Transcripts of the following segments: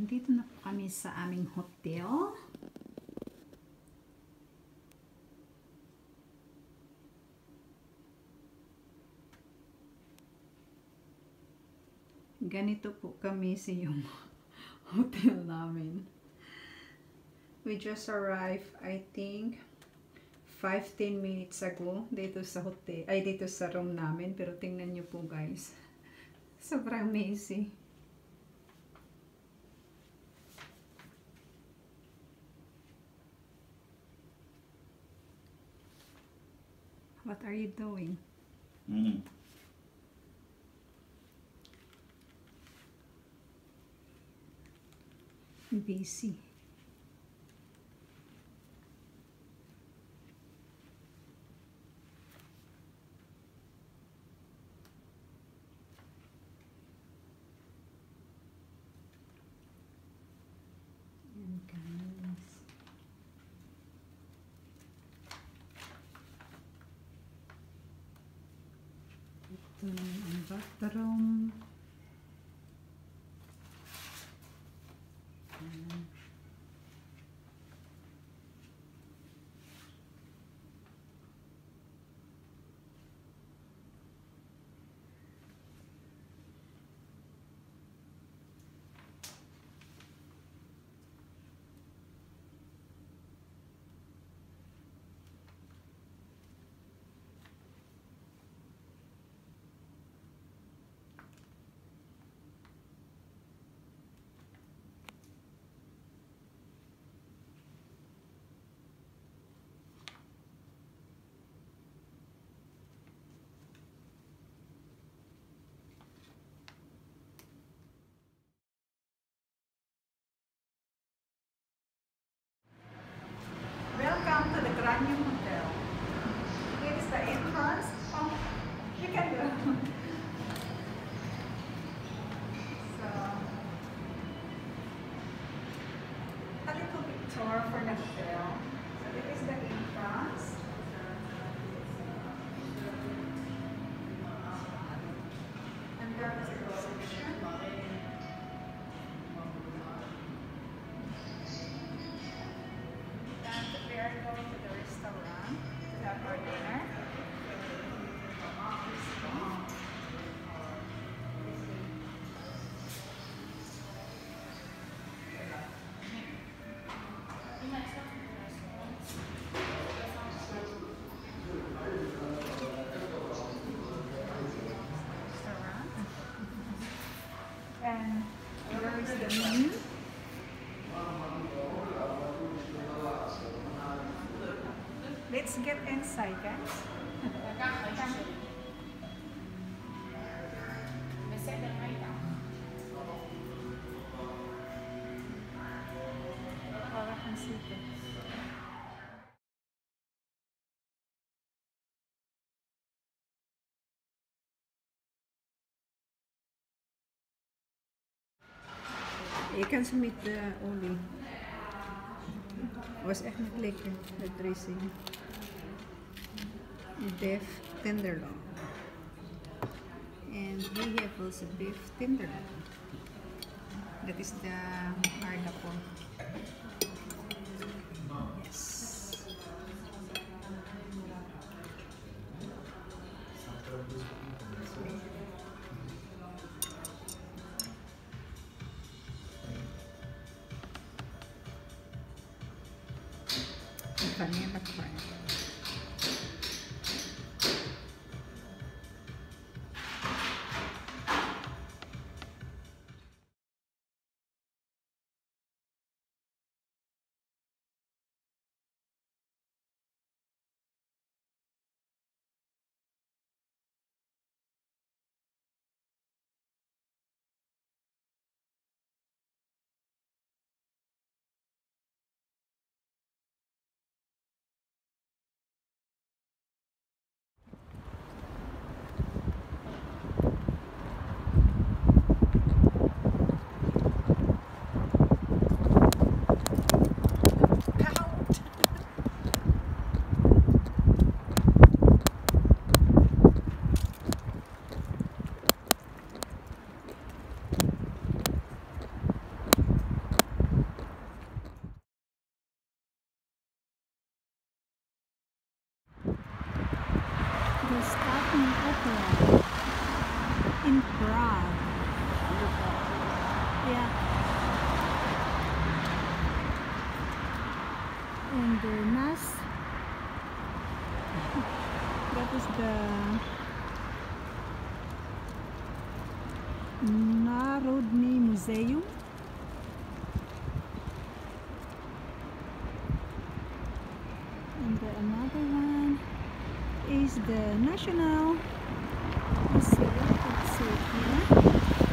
Nandito na po kami sa aming hotel. Ganito po kami sa yung hotel namin. We just arrived, I think, 5-10 minutes ago dito sa hotel, ay dito sa room namin. Pero tingnan nyo po guys, sobrang messy. What are you doing? Busy. Yan guys. Ito ang bathroom. Ayan. Welcome to the Granium Hotel. Here is the entrance. Oh, you can go. So, a little bit tour for the hotel. So, this is the entrance. And there is the reception. We are going to the restaurant to have our dinner. And where is the menu? Let's get inside, guys. Ik kan ze met olie. Was echt niet lekker, de dressing. Beef tenderloin. And we have also beef tenderloin. That is the harda pork. Yes. Vanilla crab. Opera in Prague. Yeah. And the that is the Narodny Museum. And another one is the National Museum. Let's see here.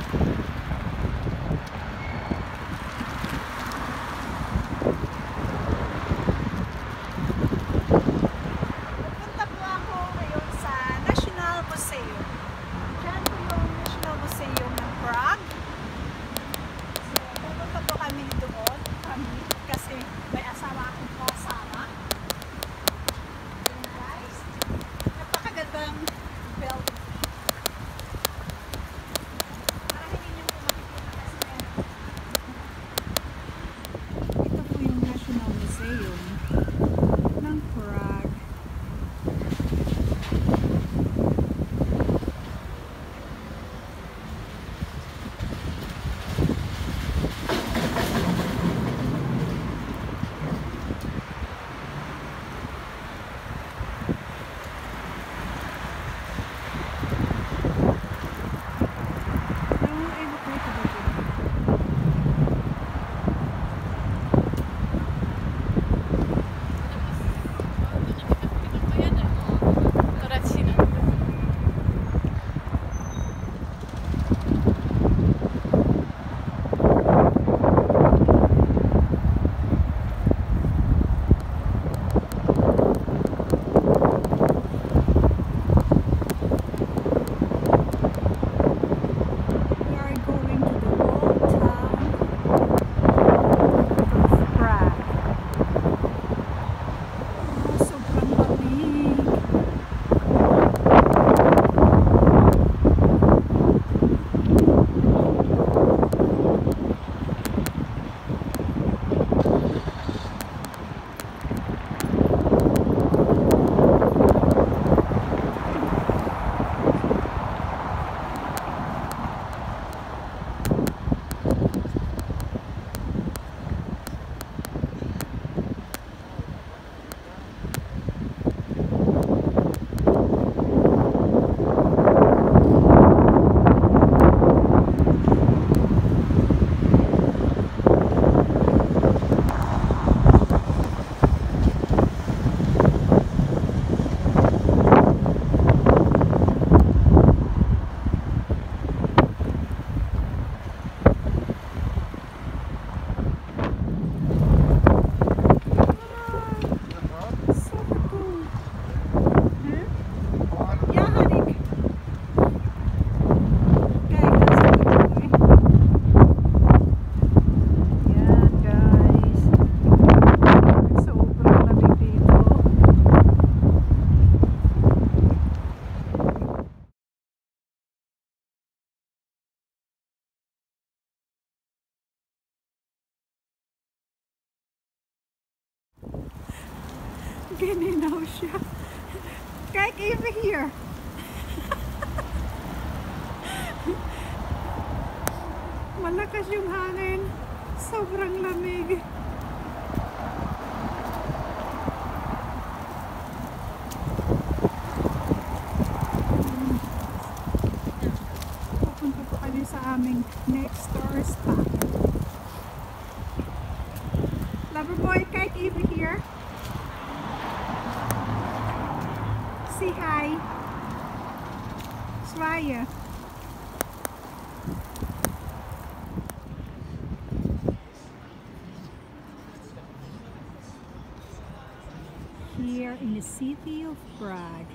Gininaw siya. Kijk even hier. Malakas yung hangin. Sobrang lamig. Pupunta po kami sa aming next tourist spot. Loverboy, kijk even hier. Say hi. Zwaaien. Here in the city of Prague.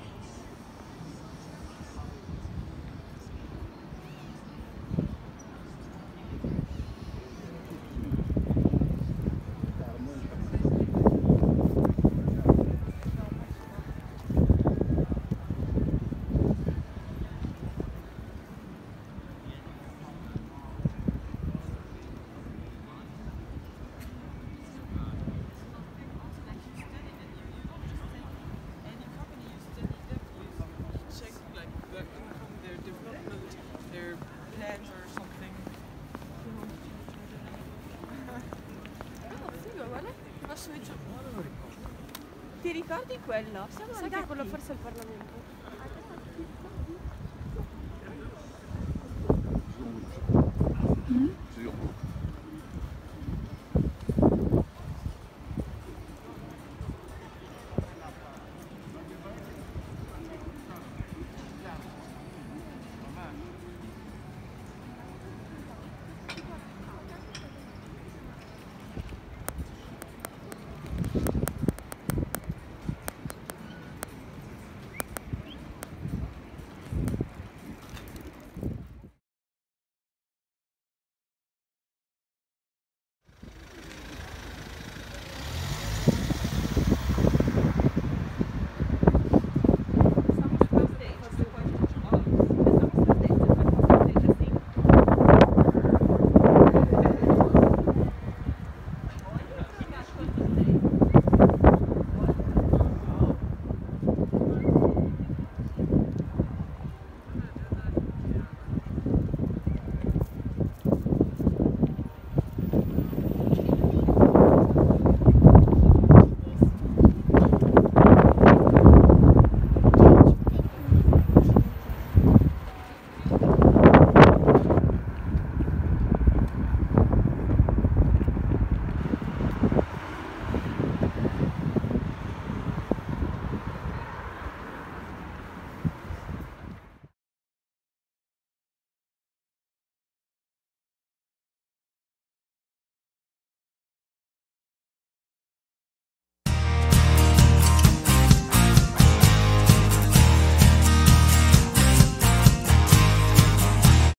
ricordi quello? Siamo Sai che andati. quello forse è il Parlamento.